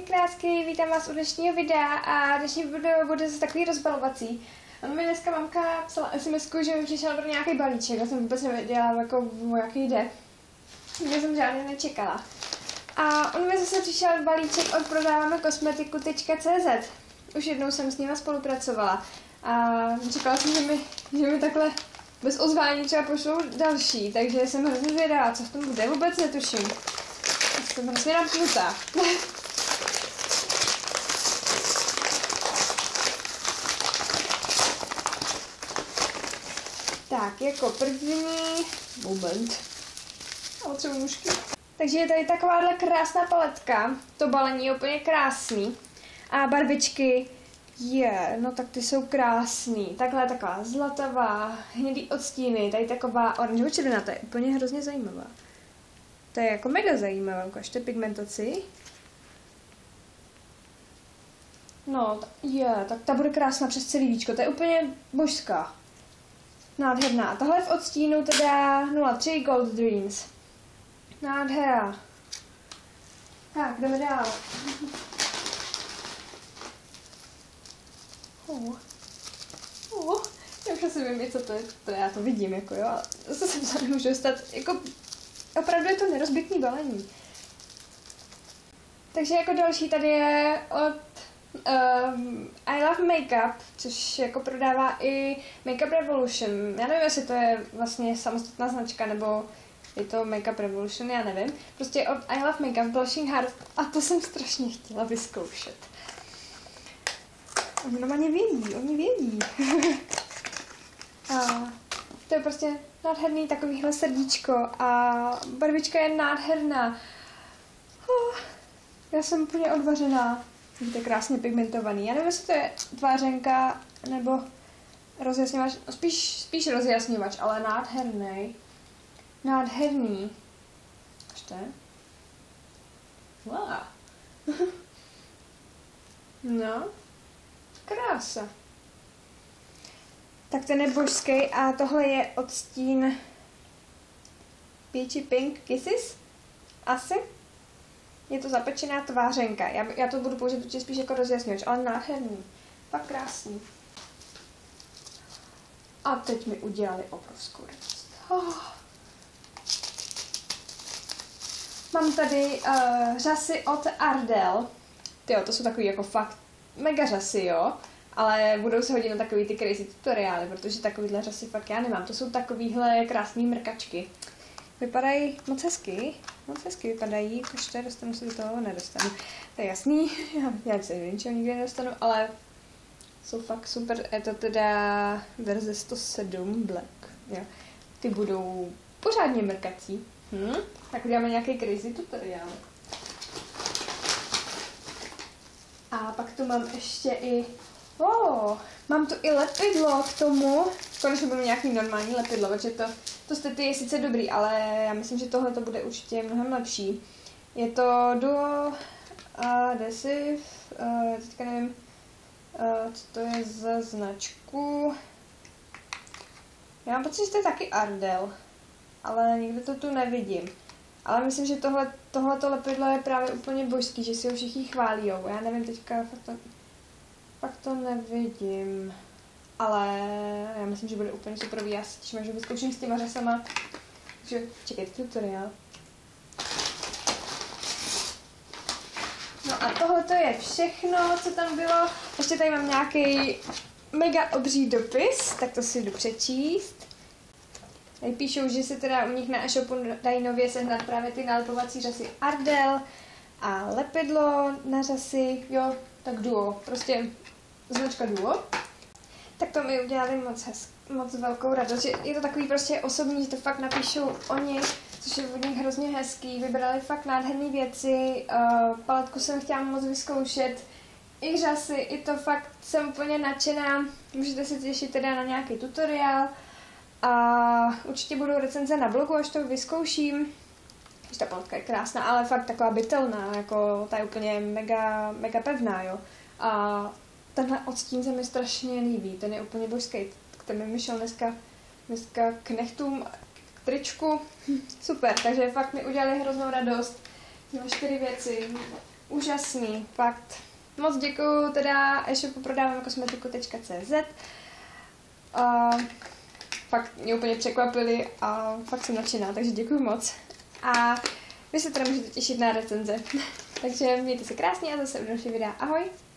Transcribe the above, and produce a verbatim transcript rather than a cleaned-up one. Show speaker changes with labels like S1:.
S1: krásky, vítám vás u dnešního videa a dnešní video bude zase takový rozbalovací. A mi dneska mamka psala es em esku, že mi přišel pro nějaký balíček, já jsem vůbec nevěděla, jako, o jaký jde. Já jsem žádně nečekala. A on mi zase přišel balíček od prodáváme kosmetiku tečka cé zet. Už jednou jsem s nimi spolupracovala a čekala jsem, že mi, že mi takhle bez ozvání třeba pošlou další, takže jsem hrozně zvědavá, co v tom bude, vůbec netuším. Jsem hrozně napnutá. Tak, jako první moment. Ale třeba mužky. Takže je tady takováhle krásná paletka. To balení je úplně krásný. A barvičky, je, yeah, no tak ty jsou krásný. Takhle taková zlatavá, hnědý odstíny, tady taková oranžová červená, to je úplně hrozně zajímavá. To je jako mega zajímavé, ukažte pigmentaci. No, je, yeah, tak ta bude krásná přes celý víčko, to je úplně božská. Nádherná. Tohle je v odstínu teda nula tři Gold Dreams. Nádhera. Tak, jdeme dál. Oh. Oh. Já už asi vím, co to je, to já to vidím, jako jo, ale zase jsem se nemůžu dostat, jako opravdu je to nerozbitný balení. Takže jako další tady je od um, I Love Makeup, což jako prodává i Makeup Revolution. Já nevím, jestli to je vlastně samostatná značka, nebo je to Makeup Revolution, já nevím. Prostě od I Love Makeup Blushing Heart a to jsem strašně chtěla vyzkoušet. Oni normálně vědí, oni vědí. A to je prostě nádherný takovýhle srdíčko a barvička je nádherná. Oh, já jsem úplně odvařená. Vidíte, krásně pigmentovaný. Já nevím, jestli to je tvářenka nebo rozjasňovač, spíš, spíš rozjasňovač, ale nádherný. Nádherný. Ještě? Wow. No. Krása. Tak ten je božský a tohle je odstín Peachy Pink Kisses. Asi. Je to zapečená tvářenka. Já, já to budu použít určitě spíš jako rozjasňovač, ale nádherný. Fakt krásný. A teď mi udělali obrovskou radost. Oh. Mám tady uh, řasy od Ardell. Tyjo, to jsou takový jako fakt mega řasy, jo. Ale budou se hodit na takový ty crazy tutoriály, protože takovýhle řasy fakt já nemám. To jsou takovýhle krásný mrkačky. Vypadají moc hezky. Moc hezky vypadají. Ještě dostanu se do toho, nedostanu. To je jasný. Já, já se ničeho nikdy nedostanu, ale jsou fakt super. Je to teda verze sto sedm Black. Jo. Ty budou pořádně mrkací. Hm? Tak uděláme nějaký crazy tutoriál. A pak tu mám ještě i... Oh, mám tu i lepidlo k tomu. Konečně budu nějaký normální lepidlo, protože to, to stety je sice dobrý, ale já myslím, že tohle to bude určitě mnohem lepší. Je to Duo Adhesive, uh, teďka nevím, uh, co to je za značku. Já mám pocit, že to je taky Ardell, ale nikde to tu nevidím. Ale myslím, že tohle, tohleto lepidlo je právě úplně božský, že si ho všichni chválíjou. Já nevím, teďka fakt to, fakt to nevidím. Ale já myslím, že bude úplně superový. Já si těším, že vyzkouším s těma řasama. Takže čekejte tutoriál. No a tohle to je všechno, co tam bylo. Ještě tady mám nějaký mega obří dopis, tak to si jdu přečíst. Tady píšou, že se teda u nich na e-shopu dají nově sehnat právě ty nalepovací řasy Ardell a lepidlo na řasy, jo, tak Duo, prostě značka Duo. Tak to mi udělali moc, hez, moc velkou radost, že je to takový prostě osobní, že to fakt napíšou oni, což je od nich hrozně hezký, vybrali fakt nádherné věci, uh, paletku jsem chtěla moc vyzkoušet, i řasy, i to fakt jsem úplně nadšená, můžete se těšit teda na nějaký tutoriál. A určitě budou recenze na blogu, až to vyzkouším. Že ta paletka je krásná, ale fakt taková bytelná, jako ta je úplně mega, mega pevná, jo. A tenhle odstín se mi strašně líbí, ten je úplně božský. Ten mi šel dneska, dneska k nechtům, k tričku. Super, takže fakt mi udělali hroznou radost. Tyhle čtyři věci. úžasný, fakt. Moc děkuju, teda e-shopu prodávám kosmetiku tečka cé zet. Uh, fakt mě úplně překvapili a fakt jsem nadšená, takže děkuju moc. A vy se teda můžete těšit na recenze. Takže mějte se krásně a zase u další videa. Ahoj!